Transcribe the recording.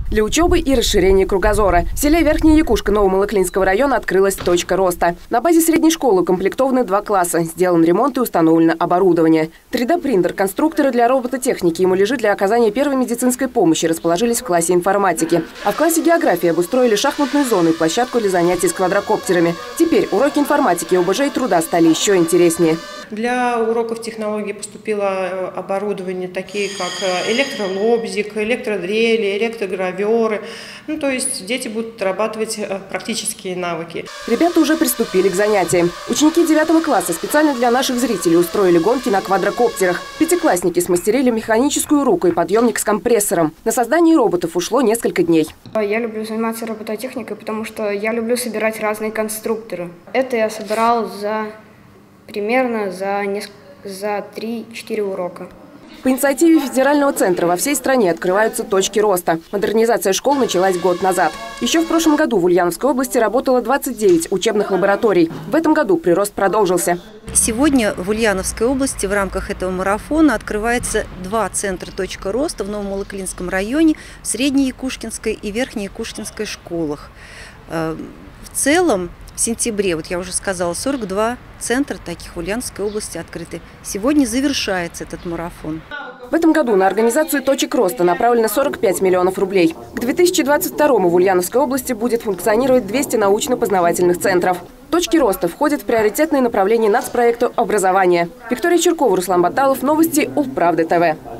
Для учебы и расширения кругозора. В селе Верхняя Якушка Новомолоклинского района открылась точка роста. На базе средней школы укомплектованы 2 класса. Сделан ремонт и установлено оборудование. 3D-принтер, конструкторы для робототехники и муляжи для оказания первой медицинской помощи расположились в классе информатики. А в классе географии обустроили шахматную зону и площадку для занятий с квадрокоптерами. Теперь уроки информатики, ОБЖ и труда стали еще интереснее. Для уроков технологии поступило оборудование, такие как электролобзик, электродрели, электрограверы. То есть дети будут отрабатывать практические навыки. Ребята уже приступили к занятиям. Ученики 9 класса специально для наших зрителей устроили гонки на квадрокоптерах. Пятиклассники смастерили механическую руку и подъемник с компрессором. На создание роботов ушло несколько дней. Я люблю заниматься робототехникой, потому что я люблю собирать разные конструкторы. Это я собирал примерно за 3-4 урока. По инициативе федерального центра во всей стране открываются точки роста. Модернизация школ началась год назад. Еще в прошлом году в Ульяновской области работало 29 учебных лабораторий. В этом году прирост продолжился. Сегодня в Ульяновской области в рамках этого марафона открывается 2 центра точка роста в Новомолоклинском районе, в Средней Якушкинской и Верхней Якушкинской школах. В целом, в сентябре, я уже сказала, 42 центра таких в Ульяновской области открыты. Сегодня завершается этот марафон. В этом году на организацию точек роста направлено 45 миллионов рублей. К 2022-му в Ульяновской области будет функционировать 200 научно-познавательных центров. Точки роста входят в приоритетные направления нацпроекта образования. Виктория Чуркова, Руслан Баталов. Новости Улправды ТВ.